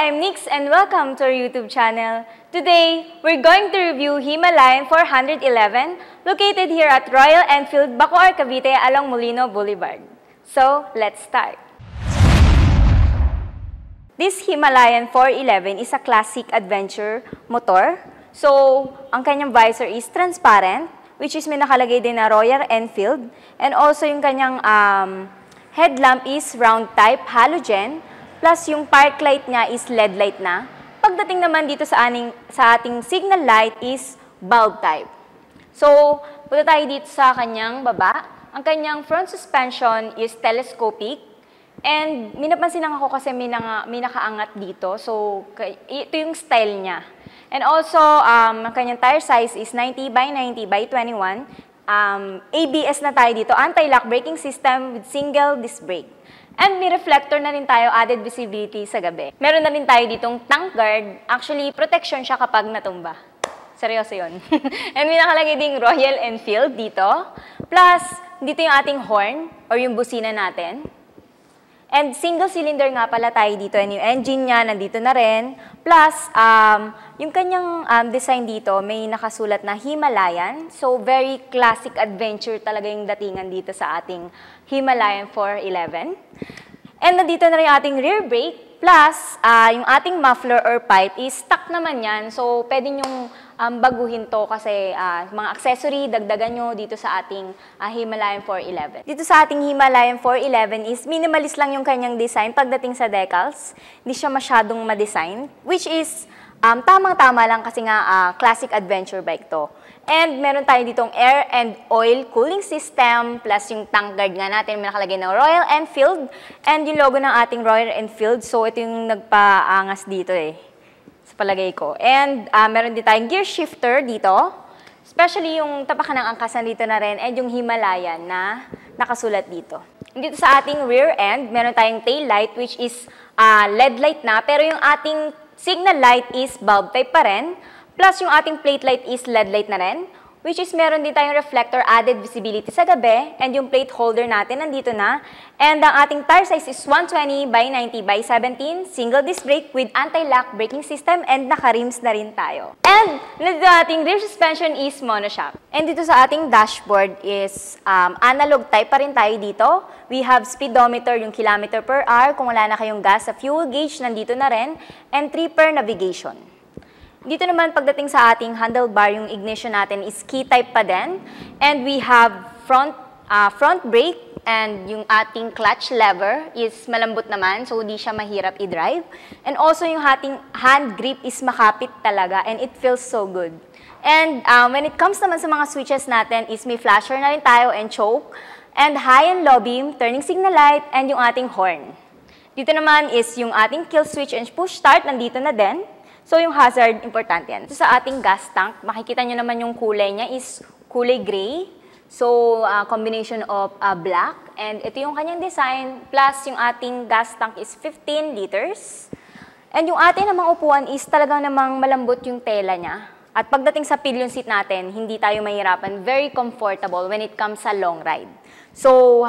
I'm Nix and welcome to our YouTube channel. Today, we're going to review Himalayan 411 located here at Royal Enfield, Bacoor, Cavite along Molino Boulevard. So, let's start. This Himalayan 411 is a classic adventure motor. So, ang kanyang visor is transparent, which is may nakalagay din na Royal Enfield. And also yung kanyang headlamp is round type halogen. Plus, yung park light niya is LED light na. Pagdating naman dito sa ating signal light is bulb type. So, punta tayo dito sa kanyang baba. Ang kanyang front suspension is telescopic. And minapansin lang ako kasi may nakaangat dito. So, ito yung style niya. And also, ang kanyang tire size is 90 by 90 by 21. ABS na tayo dito. Anti-lock braking system with single disc brake. And may reflector na rin tayo, added visibility sa gabi. Meron na rin tayo ditong tank guard. Actually, protection siya kapag natumba. Seryoso yun. And may nakalagay ding Royal Enfield dito. Plus, dito yung ating horn or yung busina natin. And single cylinder nga pala tayo dito. And yung engine niya, nandito na rin. Plus, yung kanyang design dito, may nakasulat na Himalayan. So, very classic adventure talaga yung datingan dito sa ating Himalayan 411. And nandito na rin yung ating rear brake. Plus, yung ating muffler or pipe is stock naman yan. So, pwede nyong baguhin to kasi mga accessory, dagdagan nyo dito sa ating Himalayan 411. Dito sa ating Himalayan 411 is minimalist lang yung kanyang design pagdating sa decals. Hindi siya masyadong ma-design, which is tamang-tama lang kasi nga classic adventure bike to. And meron tayo ditong air and oil cooling system plus yung tank guard nga natin. May nakalagay na Royal Enfield and yung logo ng ating Royal Enfield. So ito yung nagpaangas dito sa palagay ko. And meron din tayong gear shifter dito. Especially yung tapakan ng angkas nandito na rin and yung Himalayan na nakasulat dito. Dito sa ating rear end, meron tayong tail light which is LED light na. Pero yung ating signal light is bulb type pa rin. Plus, yung ating plate light is LED light na rin, which is meron din tayong reflector added visibility sa gabi, and yung plate holder natin nandito na. And ang ating tire size is 120 by 90 by 17, single disc brake with anti-lock braking system, and naka-rims na rin tayo. And dito ating rear suspension is monoshock. And dito sa ating dashboard is analog type pa rin tayo dito. We have speedometer, yung kilometer per hour, kung wala na kayong gas sa fuel gauge, nandito na rin, and tripper navigation. Dito naman pagdating sa ating handlebar, yung ignition natin is key type pa din. And we have front brake and yung ating clutch lever is malambot naman, so hindi siya mahirap i-drive. And also yung ating hand grip is makapit talaga and it feels so good. And when it comes naman sa mga switches natin is may flasher na rin tayo and choke. And high and low beam, turning signal light, and yung ating horn. Dito naman is yung ating kill switch and push start, nandito na din. So, yung hazard, importante yan. So, sa ating gas tank, makikita nyo naman yung kulay niya is kulay gray. So, combination of black. And ito yung kanyang design. Plus, yung ating gas tank is 15 liters. And yung ating namang upuan is talagang namang malambot yung tela niya. At pagdating sa pillion seat natin, hindi tayo mahirapan. Very comfortable when it comes sa long ride. So,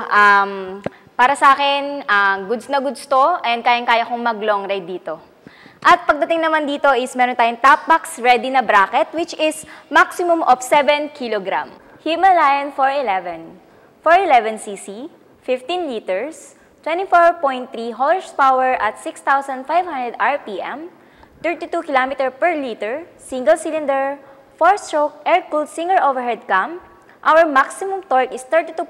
para sa akin, goods na goods to. And kayang-kaya kong mag-long ride dito. At pagdating naman dito is meron tayong top box ready na bracket which is maximum of 7 kg. Himalayan 411. 411cc, 15 liters, 24.3 horsepower at 6,500 RPM, 32 km per liter, single cylinder, 4-stroke air-cooled single overhead cam. Our maximum torque is 32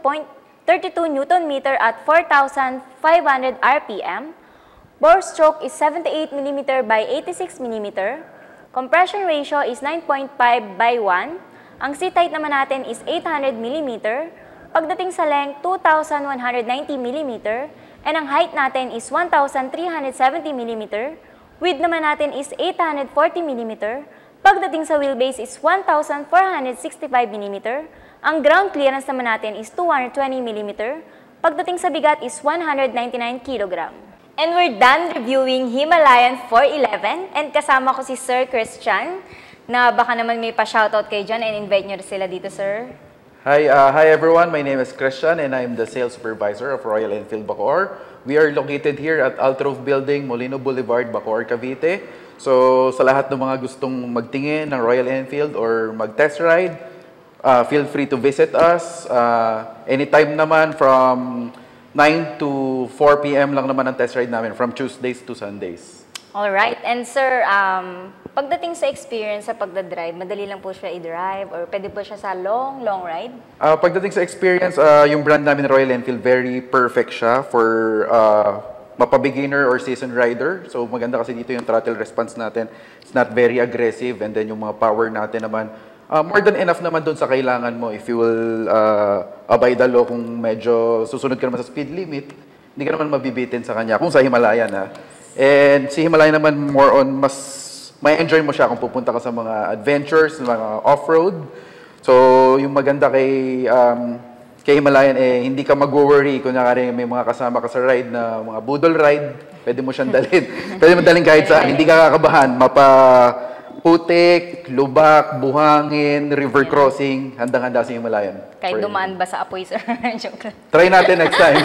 Nm at 4,500 RPM. Bore stroke is 78 mm by 86 mm. Compression ratio is 9.5 by 1. Ang seat height naman natin is 800 mm. Pagdating sa length, 2,190 mm. And ang height natin is 1,370 mm. Width naman natin is 840 mm. Pagdating sa wheelbase is 1,465 mm. Ang ground clearance naman natin is 220 mm. Pagdating sa bigat is 199 kg. And we're done reviewing Himalayan 411 and kasama ko si Sir Christian na baka naman may pa-shoutout kayo dyan and invite nyo sila dito, sir. Hi everyone. My name is Christian and I'm the sales supervisor of Royal Enfield Bacoor. We are located here at Altrove Building, Molino Boulevard, Bacoor, Cavite. So sa lahat ng mga gustong magtingin ng Royal Enfield or mag-test ride, feel free to visit us. Anytime naman from 9 to 4 p.m. lang naman ang test ride namin from Tuesdays to Sundays. Alright. And sir, pagdating sa experience sa pagdadrive, madali lang po siya i-drive or pwede po siya sa long ride? Pagdating sa experience, yung brand namin Royal Enfield, very perfect siya for mapa-beginner or seasoned rider. So maganda kasi dito yung throttle response natin. It's not very aggressive, and then yung mga power natin naman, more than enough naman dun sa kailangan mo if you will abide the law. Kung medyo susunod ka naman sa speed limit, hindi ka naman mabibitin sa kanya kung sa Himalayan na. And si Himalayan naman more on mas may enjoy mo siya kung pupunta ka sa mga adventures, mga off-road. So, yung maganda kay Himalayan, hindi ka mag-worry kung may mga kasama ka sa ride na mga budol ride, pwede mo siyang dalhin. Pwede mo dalhin kahit saan, hindi ka kakabahan. Putik, lubak, buhangin, river crossing, handang-handa si Himalayan. Kahit dumaan ba sa apoy, sir? Joke lang. Try natin next time.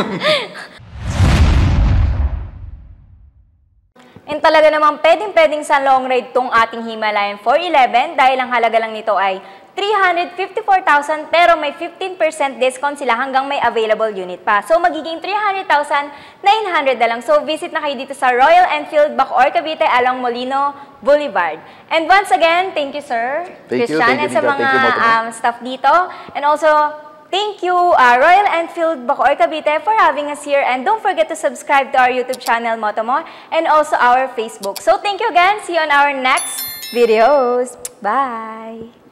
And talaga namang pwedeng-pwedeng sa long ride tong ating Himalayan 411 dahil ang halaga lang nito ay 354,000 pero may 15% discount sila hanggang may available unit pa. So magiging 300,900 na lang. So visit na kayo dito sa Royal Enfield Bacoor, Cavite along Molino Boulevard. And once again, thank you sir, Christian, and sa mga staff dito. And also, thank you, Royal Enfield Bacoor, Cavite for having us here. And don't forget to subscribe to our YouTube channel, Motomo, and also our Facebook. So thank you again. See you on our next videos. Bye!